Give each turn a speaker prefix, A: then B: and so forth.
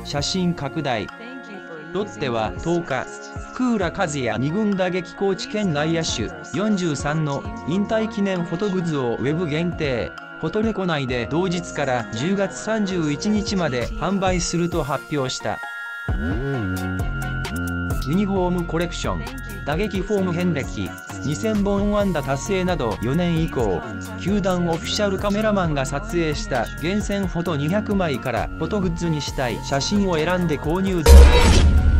A: 写真拡大。ロッテは10日、福浦和也2軍打撃コーチ兼内野手43の引退記念フォトグッズをウェブ限定、フォトレコ内で同日から10月31日まで販売すると発表した。ユニフォームコレクション、打撃フォーム遍歴、2000本安打達成など4年以降、球団オフィシャルカメラマンが撮影した厳選フォト200枚からフォトグッズにしたい写真を選んで購入。